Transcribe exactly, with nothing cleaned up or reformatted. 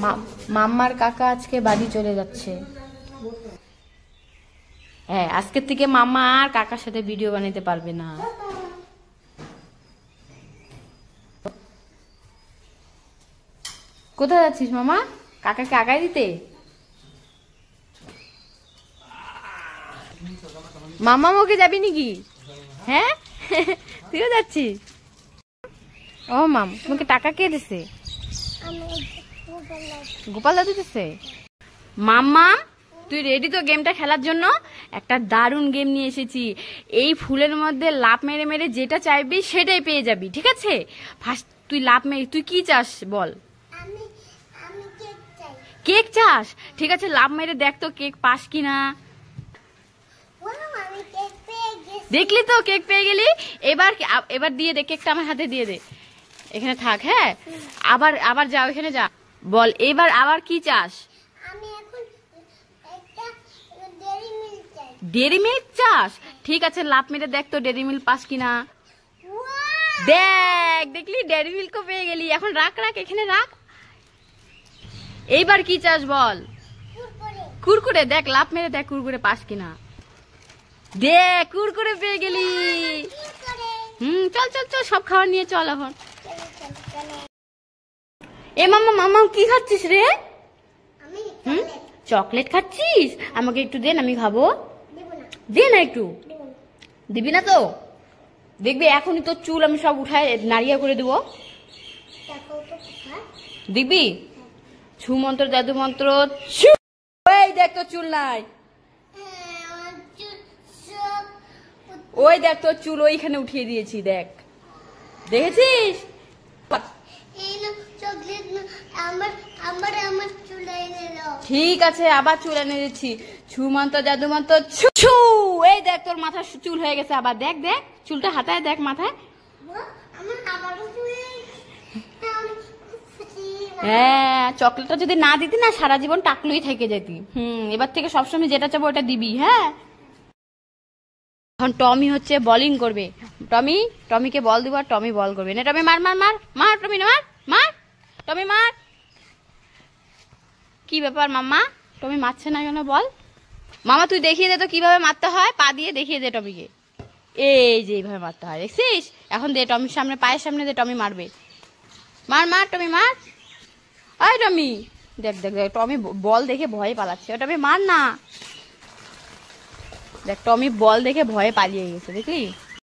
মাম্মার কাকা আজকে বাড়ি চলে যাচ্ছে। হ্যাঁ, আজকের থেকে মাম্মা আর কাকার সাথে ভিডিও বানাতে পারবে না। কোথায় যাচ্ছিস মামা? কাকাকে আগায় দিতে? মামা ওকে যাবি নাকি? হ্যাঁ, তুইও যাচ্ছিস? ও মাম, তোমাকে টাকা কে দিছে? গোপাল দাদু দিছে। মাম্মা তুই রেডি তো গেমটা খেলার জন্য? একটা দারুণ গেম নিয়ে এসেছি। এই ফুলের মধ্যে লাফ মেরে মেরে যেটা চাইবি সেটাই পেয়ে যাবি, ঠিক আছে? ফার্স্ট তুই লাফ মেরে, তুই কি চাস বল? কেক চাস? ঠিক আছে, লাফ মেরে দেখ তো কেক পাস কিনা। দেখলি তো কেক পেয়ে গেলি। এবার এবার দিয়ে দে কেকটা, আমার হাতে দিয়ে দে। এখানে থাক। হ্যাঁ, আবার আবার যাও, এখানে যা। বল এবার আবার কি চাস? ডেরি মিল্ক চাস? ঠিক আছে, লাফ মেরে দেখ তো ডেরি মিল্ক পাস কিনা। দেখ, দেখলি ডেরি মিল্কও পেয়ে গেলি। এখন রাখ রাখ, এখানে রাখ। এইবার কি চাস বল? কুরকুরে। দেখ লাফ মেরে দেখ কুরকুরে পাস কিনা। দেখ কুরকুরে পেয়ে গেলি। হুম, চল চল চল, সব খাবার নিয়ে চল এখন। এ মাম্মা, মাম্মা কি খাচ্ছিস রে? হুম, চকলেট খাচ্ছিস? আমাকে একটু দে, আমি খাবো। দে না একটু। দিবি না তো? দেখবি এখনই তোর চুল আমি সব উঠায় নাড়িয়া করে দেবো। দেখবি? ছু মন্ত্র, জাদু মন্ত্র। ওই দেখ তোর চুল নাই। ওই দেখ তোর চুল ওইখানে উঠিয়ে দিয়েছি, দেখ। দেখেছিস? ঠিক আছে, আবার চুল এনে দিচ্ছি। ছু মন্ত্র, জাদু মন্ত্র, ছু। এই দেখ তোর মাথা চুল হয়ে গেছে আবার। দেখ দেখ চুলটা হাতায় দেখ মাথায়। হ্যাঁ, চকলেটটা যদি না দিতি না সারা জীবন টাকলুই থেকে যেতি। হুম, এবার থেকে সবসময় যেটা চাবো ওটা দিবি। হ্যাঁ, এখন টমি হচ্ছে বোলিং করবে। টমি টমিকে বল দিব আর টমি বল করবে। না টমি মার মার মার মার, টমি না মার মার, টমি মার। কি ব্যাপার মাম্মা, টমি মারছে না কেন বল? মামা তুই দেখিয়ে দে তো কিভাবে মারতে হয়। পা দিয়ে দেখিয়ে দে টমিকে। এই যে এইভাবে মারতে হয়, দেখছিস? এখন দে টমির সামনে, পায়ের সামনে দে, টমি মারবে। মার মার টমি মার। আয় টমি, দেখ দেখ দেখ টমি বল দেখে ভয়ে পালাচ্ছে। টমি মার না। দেখ টমি বল দেখে ভয়ে পালিয়ে গেছে, দেখলি?